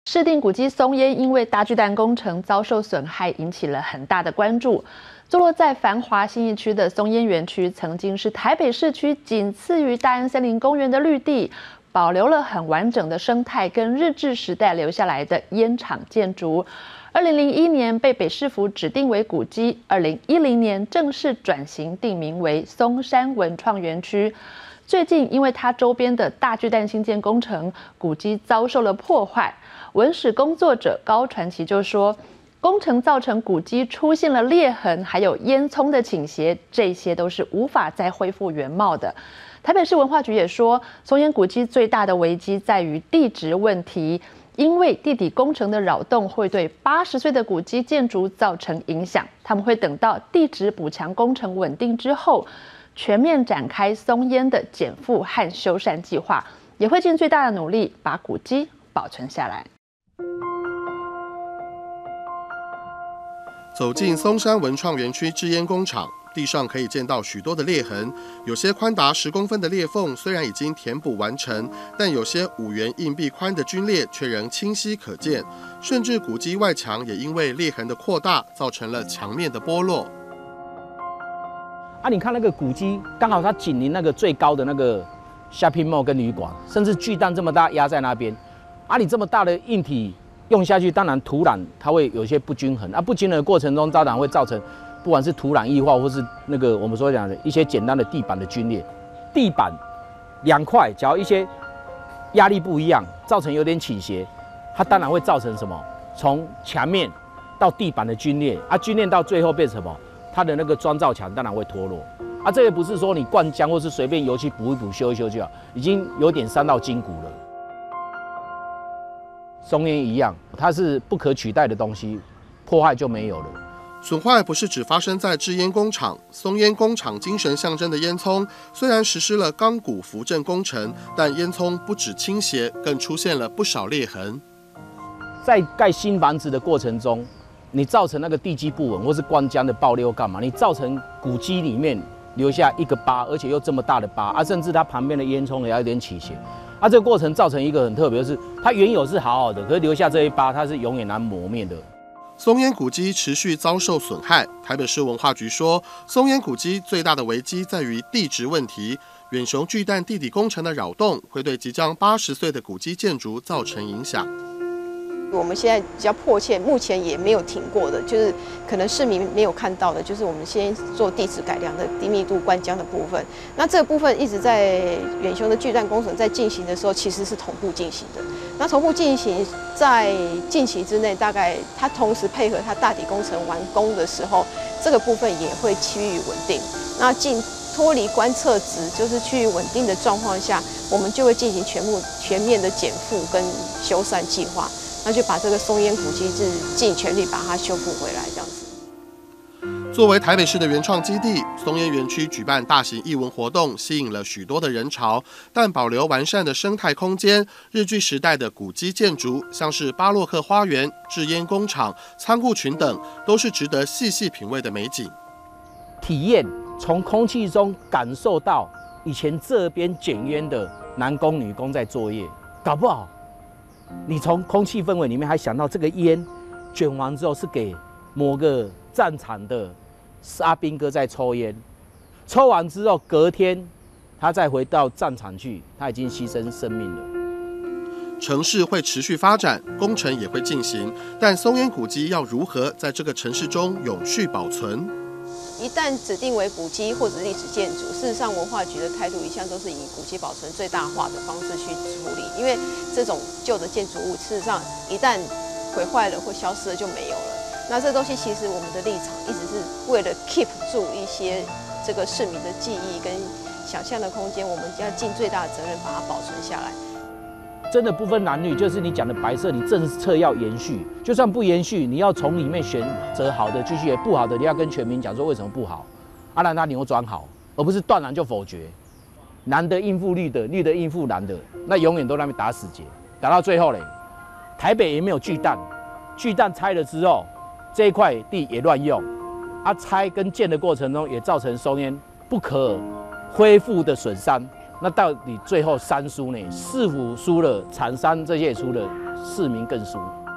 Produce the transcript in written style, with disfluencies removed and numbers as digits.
市定古迹松烟因为大巨蛋工程遭受损害，引起了很大的关注。坐落在繁华信义区的松烟园区，曾经是台北市区仅次于大安森林公园的绿地，保留了很完整的生态跟日治时代留下来的烟厂建筑。2001年被北市府指定为古迹，2010年正式转型定名为松山文创园区。最近因为它周边的大巨蛋新建工程，古迹遭受了破坏。文史工作者高传奇就说，工程造成古迹出现了裂痕，还有烟囱的倾斜，这些都是无法再恢复原貌的。台北市文化局也说，松烟古迹最大的危机在于地质问题，因为地底工程的扰动会对80岁的古迹建筑造成影响，他们会等到地质补强工程稳定之后，全面展开松烟的减负和修缮计划，也会尽最大的努力把古迹保存下来。 走进松山文创园区制烟工厂，地上可以见到许多的裂痕，有些宽达10公分的裂缝虽然已经填补完成，但有些5元硬币宽的皲裂却仍清晰可见，甚至古迹外墙也因为裂痕的扩大，造成了墙面的剥落。 你看那个古迹，刚好它紧邻那个最高的那个 shopping mall 跟旅馆，甚至巨蛋这么大压在那边，你这么大的硬体用下去，当然土壤它会有一些不均衡，不均衡的过程中，当然会造成不管是土壤异化，或是那个我们所讲的一些简单的地板的皲裂。地板2块，只要一些压力不一样，造成有点倾斜，它当然会造成什么？从墙面到地板的皲裂，皲裂到最后变成什么？它的那个砖造墙当然会脱落。这个不是说你灌浆或是随便油漆补一补、修一修就好，已经有点伤到筋骨了。松烟一样，它是不可取代的东西，破坏就没有了。 损坏不是只发生在制烟工厂，松烟工厂精神象征的烟囱，虽然实施了钢骨扶正工程，但烟囱不止倾斜，更出现了不少裂痕。 在盖新房子的过程中，你造成那个地基不稳，或是灌浆的爆裂或干嘛，你造成古迹里面留下一个疤，而且又这么大的疤，甚至它旁边的烟囱也有点倾斜。这个过程造成一个很特别的是，它原有是好好的，可是留下这一疤，它是永远难磨灭的。 松烟古迹持续遭受损害，台北市文化局说，松烟古迹最大的危机在于地质问题，远雄巨蛋地底工程的扰动会对即将80岁的古迹建筑造成影响。 我们现在比较迫切，目前也没有停过的，就是可能市民没有看到的，就是我们先做地质改良的低密度灌浆的部分。那这个部分一直在远雄的巨蛋工程在进行的时候，其实是同步进行的。那同步进行在近期之内，大概它同时配合它大底工程完工的时候，这个部分也会趋于稳定。那脱离观测值，就是趋于稳定的状况下，我们就会进行全面的减负跟修缮计划。那就把这个松烟古迹是尽全力把它修复回来，这样子。 作为台北市的原创基地，松烟园区举办大型艺文活动，吸引了许多的人潮，但保留完善的生态空间、日据时代的古迹建筑，像是巴洛克花园、制烟工厂、仓库群等，都是值得细细品味的美景。 体验从空气中感受到以前这边卷烟的男工女工在作业，搞不好你从空气氛围里面还想到这个烟卷完之后是给某个战场的阿兵哥在抽烟，抽完之后隔天他再回到战场去，他已经牺牲生命了。 城市会持续发展，工程也会进行，但松烟古迹要如何在这个城市中永续保存？ 一旦指定为古迹或者历史建筑，事实上文化局的态度一向都是以古迹保存最大化的方式去处理，因为这种旧的建筑物，事实上一旦毁坏了或消失了就没有了。那这东西其实我们的立场一直是为了 keep 住一些这个市民的记忆跟想象的空间，我们要尽最大的责任把它保存下来。 真的不分男女，就是你讲的白色，你政策要延续，就算不延续，你要从里面选择好的继续，不好的你要跟全民讲说为什么不好，让它扭转好，而不是断然就否决。蓝的应付绿的，绿的应付蓝的，那永远都在那边打死结，打到最后嘞，台北也没有巨蛋，巨蛋拆了之后，这一块地也乱用，拆跟建的过程中也造成松烟不可恢复的损伤。 那到底最后3输呢？市府输了，产商这些也输了，市民更输。